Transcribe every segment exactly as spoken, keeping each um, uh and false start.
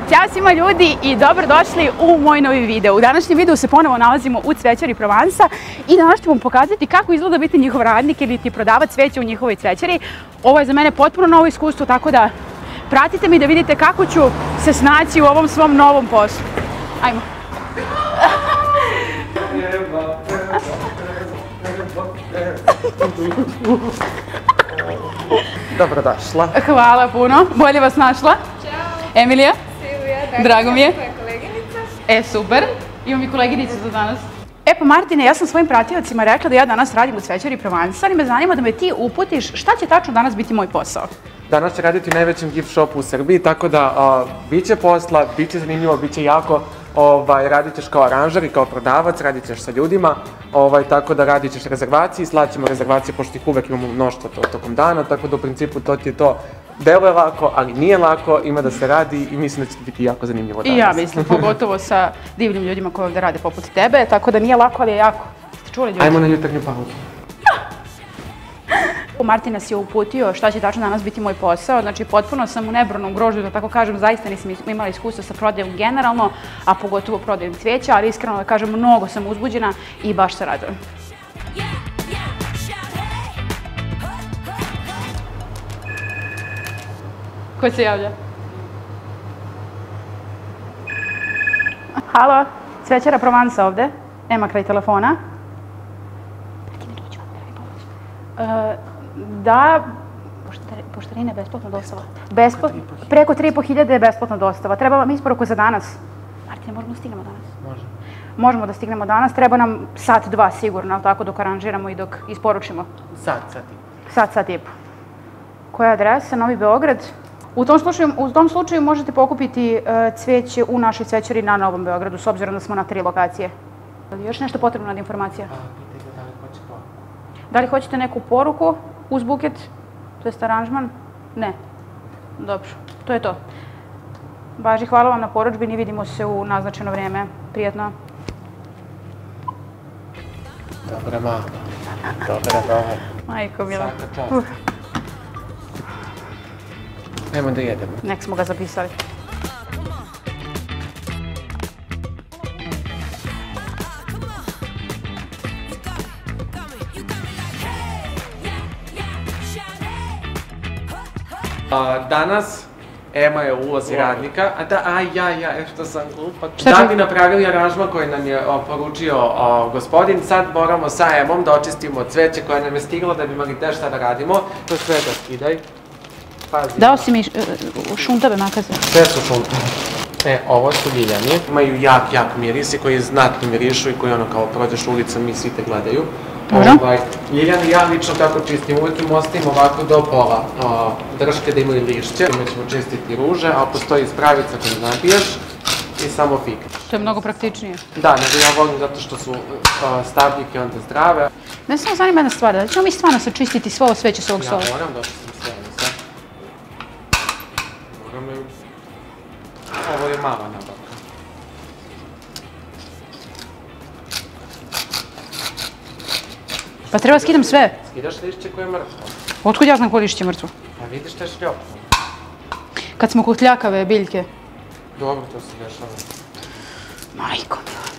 Ćao svima ljudi i dobrodošli u moj novi video. U današnjem videu se ponovo nalazimo u cvećari Provansa i danas ću vam pokazati kako izgleda biti njihov radnik ili ti prodavac cveća u njihovoj cvećari. Ovo je za mene potpuno novo iskustvo, tako da pratite mi da vidite kako ću se snaći u ovom svom novom poslu. Ajmo. Dobrodošla. Hvala puno. Bolje vas našla. Ćao. Emilija. Silvija. Drago mi je. Tvoja koleginica. E, super. Imam i koleginicu za danas. E pa Martine, ja sam svojim pratiocima rekla da ja danas radim u cvećari Provansa, ali me zanima da me ti uputiš šta će tačno danas biti moj posao. Danas će raditi u najvećem gift shopu u Srbiji, tako da a, bit će posla, bit će zanimljivo, bit će jako, ovaj, radit ćeš kao aranžer i kao prodavac, radit ćeš sa ljudima, ovaj, tako da radit ćeš rezervacije, slaćemo rezervacije, pošto ih uvek imamo mnoštvo to, tokom dana, tako da u principu to ti je to. Delo je lako, ali nije lako, ima da se radi i mislim da će biti jako zanimljivo danas. I ja mislim, pogotovo sa divnim ljudima koji ovdje rade poput tebe, tako da nije lako, ali je jako. Ste čuli ljudi? Ajmo na jutarnju pauzu. Martin nas je uputio šta će tačno danas biti moj posao, znači potpuno sam u nebranom grožđu, da tako kažem, zaista nisam imala iskustva sa prodajom generalno, a pogotovo prodajom cvijeća, ali iskreno da kažem, mnogo sam uzbuđena i baš se radujem. Ko se javlja? Halo, cvećara Provansa ovde, nema kraj telefona. Da, poštarine, besplatna dostava. Preko tri i po hiljade je besplatna dostava. Treba vam isporuku za danas. Martine, možemo da stignemo danas? Možemo. Možemo da stignemo danas. Treba nam sat, dva sigurno, ali tako dok aranžiramo i dok isporučimo. Sat, sat i po. Sat, sat i po. Koja je adresa? Novi Beograd. U tom slučaju, u tom slučaju možete pokupiti cvijeće u našoj cvećari na Novom Beogradu, s obzirom da smo na tri lokacije. Još nešto potrebno od informacija? Da li hoćete neku poruku uz buket, to jest aranžman? Ne. Dobro, to je to. Važi, hvala vam na porudžbini, vidimo se u naznačeno vrijeme. Prijatno. Dobra, mama. Dobra, dobra. Majko mila. Svaka čast. Nemo da jedemo. Nek smo ga zapisali. Danas Ema je u ulozi radnika, a da, aj, ja, ja, e što sam glupa. Šta da će? bi napravili aranžman koji nam je poručio gospodin, sad moramo sa Emom da očistimo cveće koje nam je stiglo da bi imali te šta da radimo. To sve da skidaj. Pazi. Dao si mi šuntave makaze. Sve su šuntave. E, ovo su ljiljani. Imaju jak, jak mirisi koji znatno mirišu i koji ono kao prođeš ulicom i svi te gledaju. Ljiljani ja lično tako čistim, uvijek im ostavim ovako do pola drške da imaju lišće. Ima ćemo čistiti ruže, a postoji spravica koju nabiješ i samo fikneš. To je mnogo praktičnije. Da, nego ja volim zato što su stabljike onda zdrave. Ne samo zanima jedna stvar, da ćemo mi stvarno se čistiti svo ovo sveće s ovog stola? Ja moram da očistim sve, ne sad. Moram ju... Ovo je mala nabavka. Pa treba skidam sve. Skidaš lišće koje je mrtvo. Otkud ja znam ko lišće mrtvo? Pa vidiš te šljopno. Kad smo kod ljakave biljke. Dobro, to se dešava. Majko mila.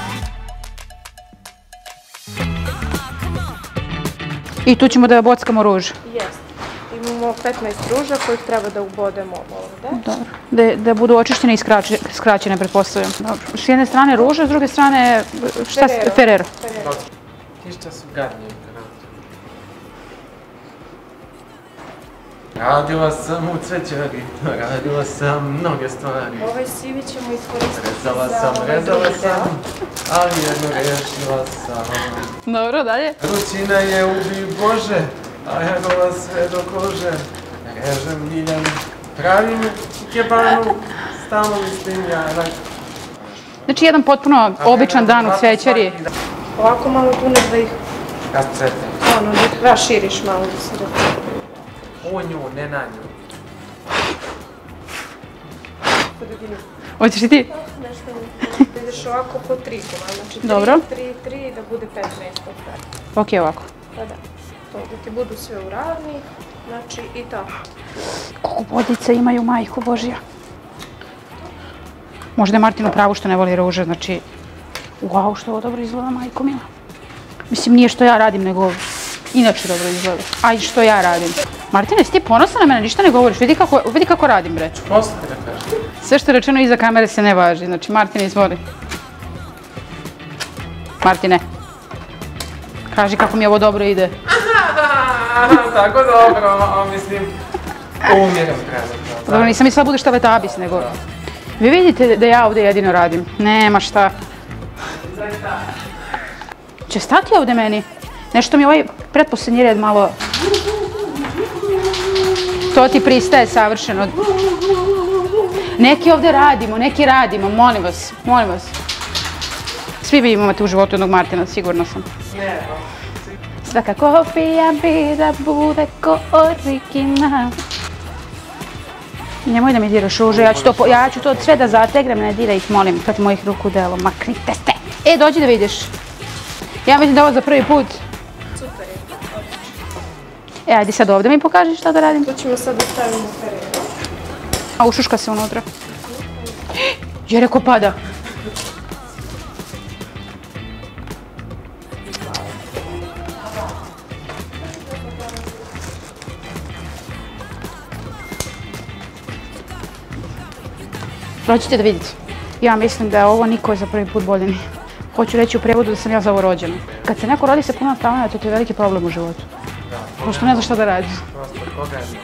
I tu ćemo da bockamo ruž. Jeste. Imamo petnaest ruža kojih treba da ubodemo ovde. Dobro. Da budu očištene i skraćene, pretpostavljam. Dobro. S jedne strane ruže, s druge strane Ferrero. Tišća su gadnije. Radila sam u cvećari, radila sam mnoge stvari. Ovaj sivi ćemo iskoristiti za Rezala sam, rezala sam, ali jedno rešila sam. Dobro, dalje. Ručina je ubi Bože, a jagova sve do kože. Režem ljiljan, pravim kebanu, stalno mislim janak. Znači jedan potpuno običan dan u cvećari. Ovako malo tuneš da ih... Rascete. Ono, da ih raširiš malo da se rascete. U nju, ne na nju. Hoćeš i ti? Nešto da ideš ovako po tri koma, znači tri, tri, tri da bude petnaest od tada. Ok, ovako. Pa da, to da ti budu sve u ravni, znači i tako. Koliko bodica imaju, majko Božja. Možda je Martin u pravu što ne voli ruže, znači... Wow, što ovo dobro izgleda, majko mila. Mislim, nije što ja radim, nego inače dobro izgleda. A i što ja radim. Martine, jesi ti ponosan na mene, ništa ne govoriš, vidi kako, vidi kako radim, bre. Prosto ti ne kažem. Sve što je rečeno iza kamere se ne važi, znači Martine, izvoli. Martine, kaži kako mi ovo dobro ide. Tako dobro, mislim, umjeram trenutno. Dobro, nisam mislila budeš tabetabis, nego... Vi vidite da ja ovdje jedino radim. Nema šta. Će stati ovdje meni? Nešto mi ovaj pretposljednji red malo... To ti pristaje savršeno. Neki ovdje radimo, neki radimo, molim vas, molim vas. Svi vi imate u životu jednog Martina, sigurno sam. Svaka kopija bi da bude ko original. Nemoj da mi diraš ruže, ja ću to, ja ću to sve da zategnem, ne dira ih, molim, kad mojih ruku delo, maknite ste. E, dođi da vidiš. Ja mislim da ovo za prvi put. Super je, odlično. E, ajde sad ovdje mi pokaži šta da radim. To ćemo sad da stavimo u perenu. A ušuška se unutra. Je reko pada. Dođite da vidite. Ja mislim da je ovo niko za prvi put bolje nije. Hoću reći u prevodu da sam ja za ovo rođena. Kad se neko rodi sa puno talenata, to je veliki problem u životu. Pošto ne zna šta da radi. Prosto, koga je?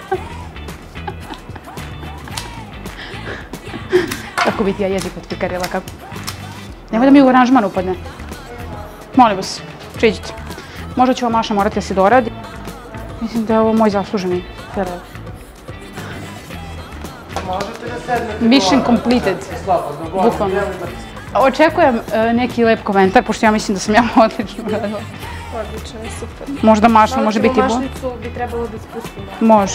Kako bi ti ja jezik otpikarila, kako? Nemoj da mi u aranžman upadne. Molim vas, priđite. Možda će ova Maša morati da se doradi. Mislim da je ovo moj zasluženi period. Možete da sednete... Mission completed. Bukvalno. Očekujem neki lep komentar, pošto ja mislim da sam ja odlično radila. Odlično je, super. Možda Maša može biti bolje. Mašnicu bi trebalo da spustimo. Može.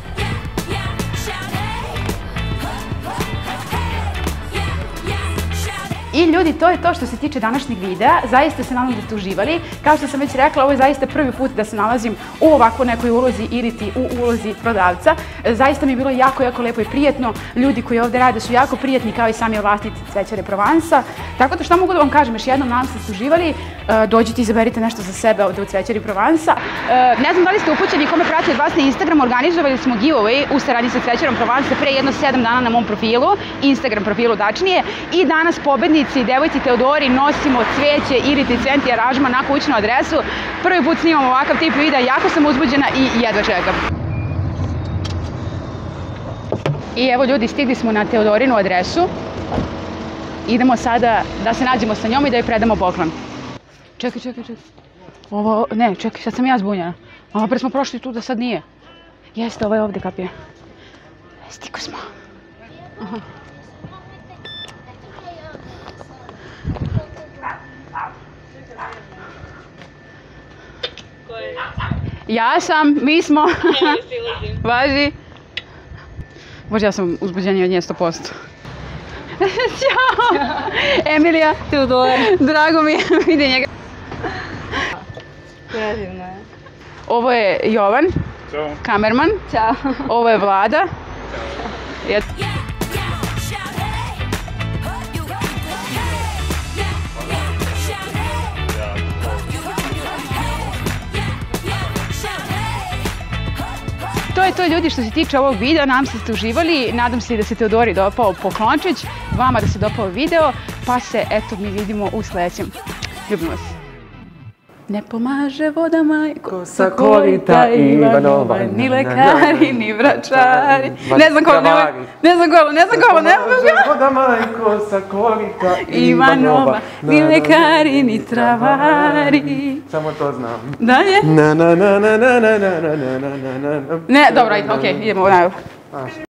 I ljudi, to je to što se tiče današnjeg videa. Zaista se nadam da ste uživali. Kao što sam već rekla, ovo je zaista prvi put da se nalazim u ovako nekoj ulozi ili ti u ulozi prodavca. Zaista mi je bilo jako, jako lepo i prijetno. Ljudi koji ovdje rade su jako prijetni, kao i sami vlasnici Cvećare Provansa. Tako da što mogu da vam kažem, još jednom nadam se da ste uživali. Dođite i izaberite nešto za sebe ovdje u Cvećari Provansa. Ne znam da li ste upućeni, kome prati od vas na Instagram, organizovali smo giveaway u saradnji sa Cvećarom Provansa pre jedno sedam dana na mom profilu, Instagram profilu tačnije. I danas pobednici devojci Teodori nosimo cvijeće Iriti Centi aranžman na kućnu adresu. Prvi put snimam ovakav tip videa, jako sam uzbuđena i jedva čekam. I evo ljudi, stigli smo na Teodorinu adresu. Idemo sada da se nađemo sa njom i da joj predamo poklon. Čekaj, čekaj, čekaj. Ovo, ne, čekaj, sad sam ja zbunjena. Ovo pre smo prošli tu da sad nije. Jeste, ovo je ovdje kapija. Stigo smo. Aha. Ja sam, mi smo. Važi. Bože, ja sam uzbuđenija od nje sto posto. Ćao! Emilija. Teodora. Drago mi je, vidi njega. Predivno je. Ovo je Jovan. Ćao. Kamerman. Ćao. Ovo je Vlada. Ćao. To je to ljudi što se tiče ovog videa, nadam se da ste uživali, nadam se i da se Teodori dopao poklončić, vama da se dopao video, pa se eto mi vidimo u sljedećem. Ljubim vas. Ne pomaže voda majko sa korita Ivanova, ni lekari, ni vračari. Ne znam ko, ne znam ko, ne znam ko, ne znam ko. Voda majko sa korita Ivanova, ni lekari, ni travari. Samo to znam. Dalje? Na na na na na na na na na na na. Ne, dobro, ajde, okej, idemo, najbolje.